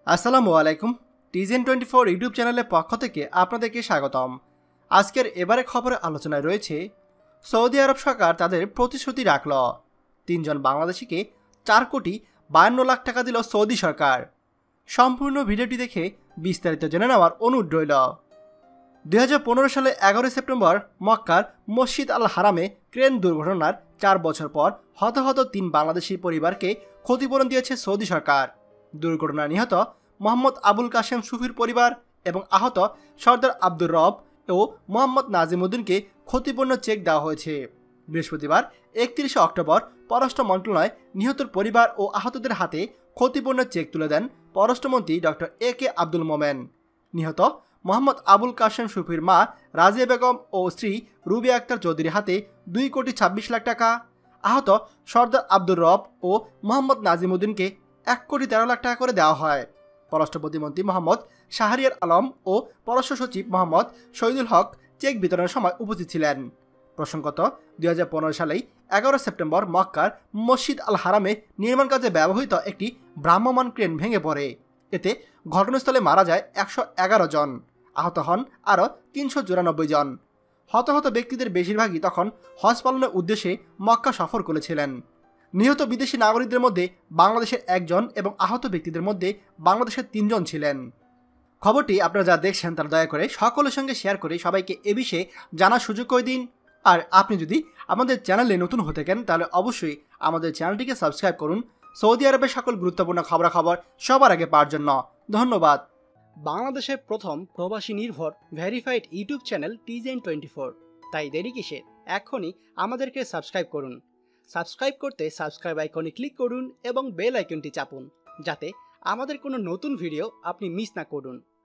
আসসালামু আলাইকুম। TGN24 YouTube চ্যানেলের পক্ষ থেকে আপনাদেরকে স্বাগতম। আজকের এবারে খবরের আলোচনায় রয়েছে সৌদি আরব সরকার তাদের প্রতিশ্রুতি রাখল, 3 জন বাংলাদেশিকে 4,52,00,000 টাকা দিল সৌদি সরকার। সম্পূর্ণ ভিডিওটি দেখে বিস্তারিত জেনে নেওয়ার অনুরোধ রইল। 2015 সালে 11 সেপ্টেম্বর মক্কার মসজিদ আল হারামে ক্রেন দুর্ঘটনার 4 বছর পর হতাহত 3 বাংলাদেশি পরিবারকে ক্ষতিপূরণ দিয়েছে সৌদি সরকার। দুর্ঘটনায় নিহত মোহাম্মদ আবুল কাশেম সুফির পরিবার এবং আহত সর্দার আব্দুর রব ও মোহাম্মদ নাজিমউদ্দিনকে ক্ষতিপূরণ চেক দেওয়া হয়েছে। বৃহস্পতিবার 31 অক্টোবর পররাষ্ট্র মন্ত্রণালয় নিহতর পরিবার ও আহতদের হাতে ক্ষতিপূরণ চেক তুলে দেন পররাষ্ট্রমন্ত্রী ডক্টর AK আব্দুল মোমেন। নিহত মোহাম্মদ আবুল কাশেম সুফির মা রাজিয়া বেগম ও স্ত্রী রুবি আক্তার চৌধুরীর হাতে 2,26,00,000 টাকা, আহত সর্দার আব্দুর রব ও মোহাম্মদ নাজিমউদ্দিনকে 1,13,00,000 টাকা করে দেওয়া হয়। পররাষ্ট্র প্রতিমন্ত্রী মোহাম্মদ শাহরিয়ার আলম ও পররাষ্ট্র সচিব মোহাম্মদ শহীদুল হক চেক বিতরণের সময় উপস্থিত ছিলেন। প্রসঙ্গত 2015 সালেই 11 সেপ্টেম্বর মক্কার মসজিদ আল হারামে নির্মাণ কাজে ব্যবহৃত একটি ভ্রাম্যমাণ ক্রেন ভেঙে পড়ে। এতে ঘটনাস্থলে মারা যায় 111 জন, আহত হন আরও 394 জন। হতাহত ব্যক্তিদের বেশিরভাগই তখন হজ পালনের উদ্দেশ্যে মক্কা সফর করেছিলেন। নিহত বিদেশি নাগরিকদের মধ্যে বাংলাদেশের 1 জন এবং আহত ব্যক্তিদের মধ্যে বাংলাদেশের 3 জন ছিলেন। খবরটি আপনারা যা দেখছেন তারা দয়া করে সকলের সঙ্গে শেয়ার করে সবাইকে এ বিষয়ে জানার সুযোগ করে দিন। আর আপনি যদি আমাদের চ্যানেলে নতুন হতে থাকেন তাহলে অবশ্যই আমাদের চ্যানেলটিকে সাবস্ক্রাইব করুন সৌদি আরবের সকল গুরুত্বপূর্ণ খবরাখবর সবার আগে পাওয়ার জন্য। ধন্যবাদ। বাংলাদেশের প্রথম প্রবাসী নির্ভর ভেরিফাইড ইউটিউব চ্যানেল TGN24, তাই দেরি কিসের, এখনই আমাদেরকে সাবস্ক্রাইব করুন। সাবস্ক্রাইব করতে সাবস্ক্রাইব আইকনে ক্লিক করুন এবং বেল আইকনটি চাপুন, যাতে আমাদের কোনো নতুন ভিডিও আপনি মিস না করুন।